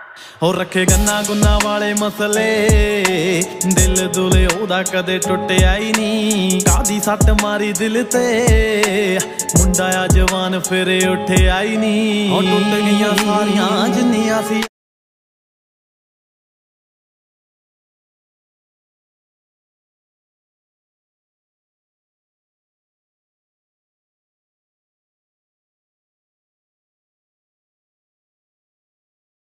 हो रखे गन्ना गुन्ना वाले मसले दिल दुले ओदा कदे टुटिया ही नहीं। कादी सट मारी दिल ते मुंडा आ जवान फिर उठे आई नहीं। टुट गईयां सारियां जिन्नियां सी